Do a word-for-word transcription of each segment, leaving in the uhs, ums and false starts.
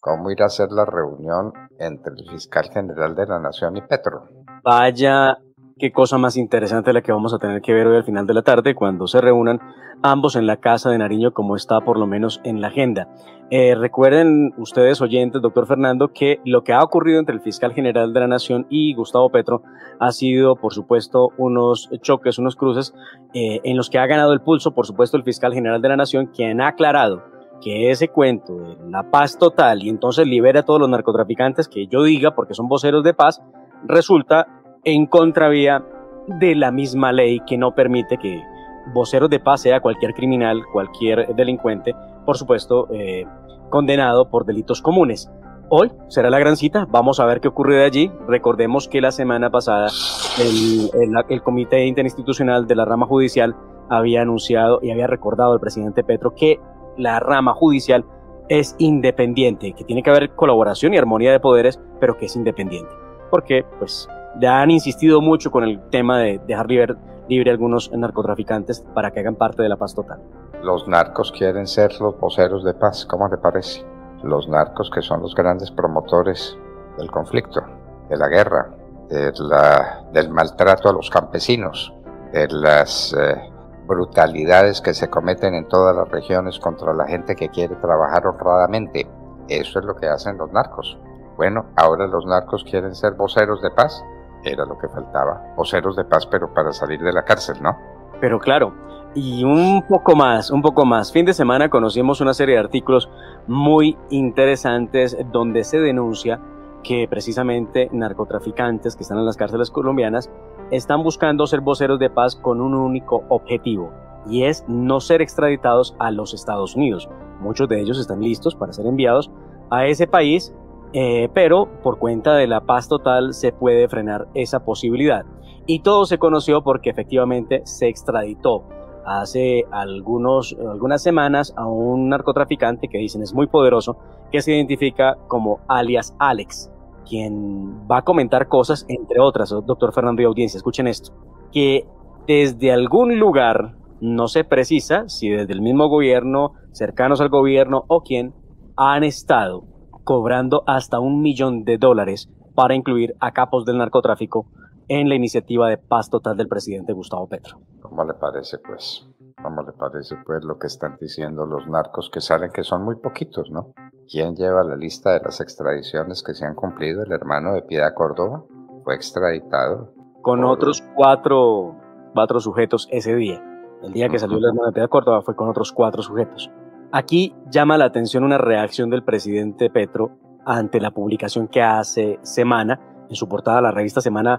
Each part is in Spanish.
¿Cómo irá a ser la reunión entre el fiscal general de la Nación y Petro? Vaya, qué cosa más interesante la que vamos a tener que ver hoy al final de la tarde cuando se reúnan ambos en la Casa de Nariño, como está por lo menos en la agenda. Eh, recuerden ustedes, oyentes, doctor Fernando, que lo que ha ocurrido entre el fiscal general de la Nación y Gustavo Petro ha sido, por supuesto, unos choques, unos cruces eh, en los que ha ganado el pulso, por supuesto, el fiscal general de la Nación, quien ha aclarado que ese cuento de la paz total y entonces libera a todos los narcotraficantes, que yo diga, porque son voceros de paz, resulta en contravía de la misma ley que no permite que voceros de paz sea cualquier criminal, cualquier delincuente, por supuesto, eh, condenado por delitos comunes. Hoy será la gran cita, vamos a ver qué ocurre de allí. Recordemos que la semana pasada el, el, el Comité Interinstitucional de la Rama Judicial había anunciado y había recordado al presidente Petro que la rama judicial es independiente, que tiene que haber colaboración y armonía de poderes, pero que es independiente. Porque pues ya han insistido mucho con el tema de dejar libre, libre a algunos narcotraficantes para que hagan parte de la paz total. Los narcos quieren ser los voceros de paz, ¿cómo le parece? Los narcos, que son los grandes promotores del conflicto, de la guerra, de la, del maltrato a los campesinos, de las eh, brutalidades que se cometen en todas las regiones contra la gente que quiere trabajar honradamente. Eso es lo que hacen los narcos. Bueno, ahora los narcos quieren ser voceros de paz. Era lo que faltaba, voceros de paz, pero para salir de la cárcel, ¿no? Pero claro, y un poco más, un poco más. Fin de semana conocimos una serie de artículos muy interesantes donde se denuncia que precisamente narcotraficantes que están en las cárceles colombianas están buscando ser voceros de paz con un único objetivo, y es no ser extraditados a los Estados Unidos. Muchos de ellos están listos para ser enviados a ese país, eh, pero por cuenta de la paz total se puede frenar esa posibilidad. Y todo se conoció porque efectivamente se extraditó hace algunos, algunas semanas a un narcotraficante que dicen es muy poderoso, que se identifica como alias Alex, quien va a comentar cosas, entre otras, doctor Fernando y audiencia, escuchen esto, que desde algún lugar, no se precisa si desde el mismo gobierno, cercanos al gobierno o quién, han estado cobrando hasta un millón de dólares para incluir a capos del narcotráfico en la iniciativa de paz total del presidente Gustavo Petro. ¿Cómo le parece, pues? ¿Cómo le parece, pues, lo que están diciendo los narcos, que saben que son muy poquitos, ¿no? ¿Quién lleva la lista de las extradiciones que se han cumplido? El hermano de Piedad Córdoba fue extraditado. Con por... otros cuatro, cuatro sujetos ese día. El día que salió el hermano de Piedad Córdoba fue con otros cuatro sujetos. Aquí llama la atención una reacción del presidente Petro ante la publicación que hace Semana. En su portada, la revista Semana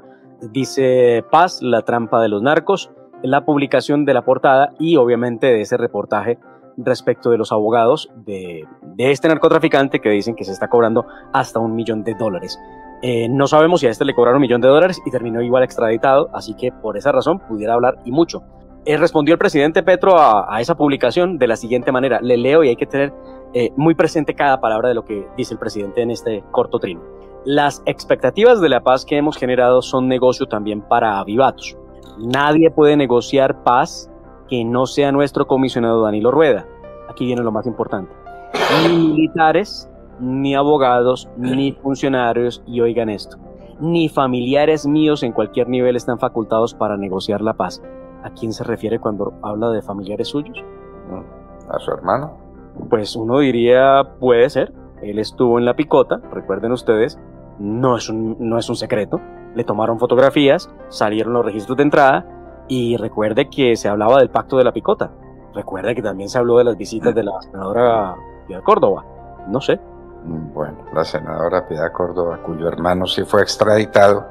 dice Paz, la trampa de los narcos, en la publicación de la portada y obviamente de ese reportaje respecto de los abogados de, de este narcotraficante que dicen que se está cobrando hasta un millón de dólares. Eh, no sabemos si a este le cobraron un millón de dólares y terminó igual extraditado, así que por esa razón pudiera hablar y mucho. Eh, respondió el presidente Petro a, a esa publicación de la siguiente manera, le leo y hay que tener eh, muy presente cada palabra de lo que dice el presidente en este corto trino. Las expectativas de la paz que hemos generado son negocio también para avivatos. Nadie puede negociar paz que no sea nuestro comisionado Danilo Rueda. Aquí viene lo más importante. Ni militares, ni abogados, ni funcionarios, y oigan esto, ni familiares míos en cualquier nivel están facultados para negociar la paz. ¿A quién se refiere cuando habla de familiares suyos? ¿A su hermano? Pues uno diría, puede ser. Él estuvo en la picota, recuerden ustedes, no es un, no es un secreto. Le tomaron fotografías, salieron los registros de entrada y recuerde que se hablaba del pacto de la picota. Recuerde que también se habló de las visitas de la senadora Piedad Córdoba. No sé. Bueno, la senadora Piedad Córdoba, cuyo hermano sí fue extraditado,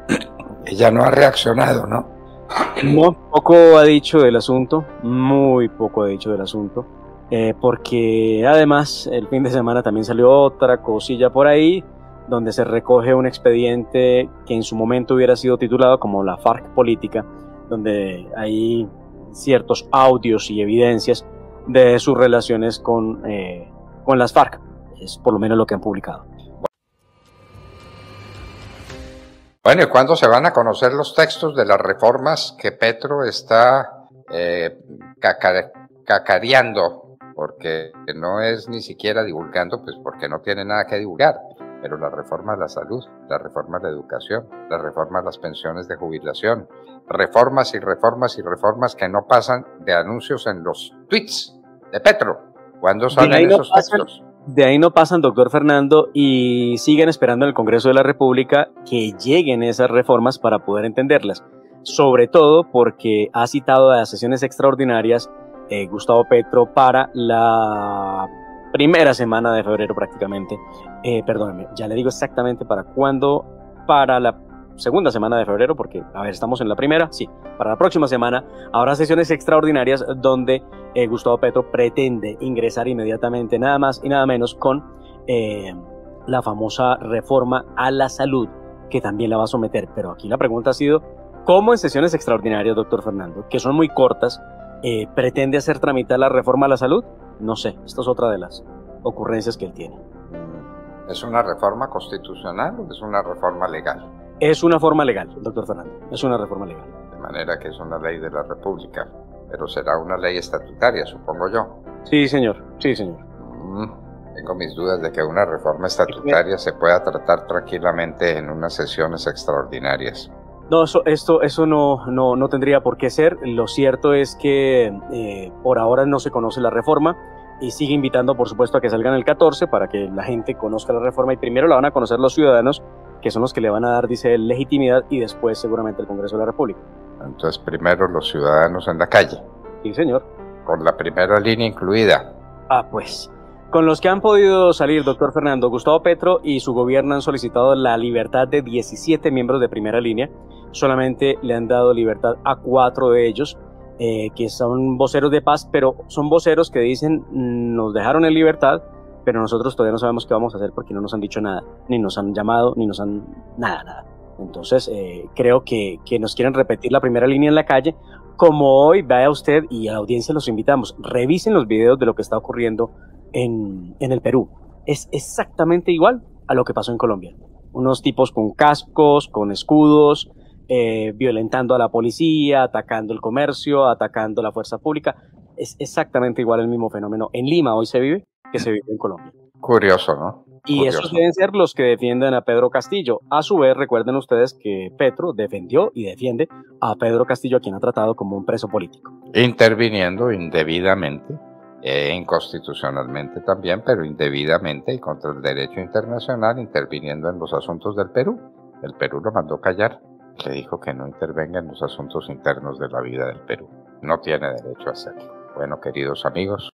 ella no ha reaccionado, ¿no? No, poco ha dicho del asunto, muy poco ha dicho del asunto, eh, porque además el fin de semana también salió otra cosilla por ahí, donde se recoge un expediente que en su momento hubiera sido titulado como la FARC política, donde hay ciertos audios y evidencias de sus relaciones con, eh, con las FARC, es por lo menos lo que han publicado. Bueno, ¿y cuándo se van a conocer los textos de las reformas que Petro está eh, caca- cacareando porque no es ni siquiera divulgando, pues porque no tiene nada que divulgar, pero la reforma a la salud, la reforma a la educación, la reforma a las pensiones de jubilación, reformas y reformas y reformas que no pasan de anuncios en los tweets de Petro. ¿Cuándo salen esos textos? De ahí no pasan, doctor Fernando, y siguen esperando en el Congreso de la República que lleguen esas reformas para poder entenderlas. Sobre todo porque ha citado a sesiones extraordinarias eh, Gustavo Petro para la primera semana de febrero prácticamente. Eh, perdóneme, ya le digo exactamente para cuándo, para la segunda semana de febrero, porque, a ver, estamos en la primera, sí, para la próxima semana habrá sesiones extraordinarias donde eh, Gustavo Petro pretende ingresar inmediatamente, nada más y nada menos, con eh, la famosa reforma a la salud, que también la va a someter. Pero aquí la pregunta ha sido, ¿cómo en sesiones extraordinarias, doctor Fernando, que son muy cortas, eh, pretende hacer tramitar la reforma a la salud? No sé, esto es otra de las ocurrencias que él tiene. ¿Es una reforma constitucional o es una reforma legal? Es una forma legal, doctor Fernando, es una reforma legal. De manera que es una ley de la República, pero será una ley estatutaria, supongo yo. Sí, señor, sí, señor. Mm, tengo mis dudas de que una reforma estatutaria se pueda tratar tranquilamente en unas sesiones extraordinarias. No, eso, esto, eso no, no, no tendría por qué ser. Lo cierto es que eh, por ahora no se conoce la reforma y sigue invitando, por supuesto, a que salgan el catorce para que la gente conozca la reforma, y primero la van a conocer los ciudadanos, que son los que le van a dar, dice, legitimidad, y después seguramente el Congreso de la República. Entonces primero los ciudadanos en la calle. Sí, señor. Con la primera línea incluida. Ah, pues. Con los que han podido salir, doctor Fernando, Gustavo Petro y su gobierno han solicitado la libertad de diecisiete miembros de primera línea. Solamente le han dado libertad a cuatro de ellos, eh, que son voceros de paz, pero son voceros que dicen, nos dejaron en libertad, pero nosotros todavía no sabemos qué vamos a hacer porque no nos han dicho nada, ni nos han llamado, ni nos han... nada, nada. Entonces, eh, creo que, que nos quieren repetir la primera línea en la calle. Como hoy, vaya usted, y a la audiencia los invitamos, revisen los videos de lo que está ocurriendo en, en el Perú. Es exactamente igual a lo que pasó en Colombia. Unos tipos con cascos, con escudos, eh, violentando a la policía, atacando el comercio, atacando la fuerza pública. Es exactamente igual el mismo fenómeno en Lima hoy se vive que se vive en Colombia. Curioso, ¿no? Y Curioso. esos deben ser los que defienden a Pedro Castillo. A su vez, recuerden ustedes que Petro defendió y defiende a Pedro Castillo, a quien ha tratado como un preso político. Interviniendo indebidamente, eh, inconstitucionalmente también, pero indebidamente y contra el derecho internacional, interviniendo en los asuntos del Perú. El Perú lo mandó callar, le dijo que no intervenga en los asuntos internos de la vida del Perú. No tiene derecho a hacerlo. Bueno, queridos amigos,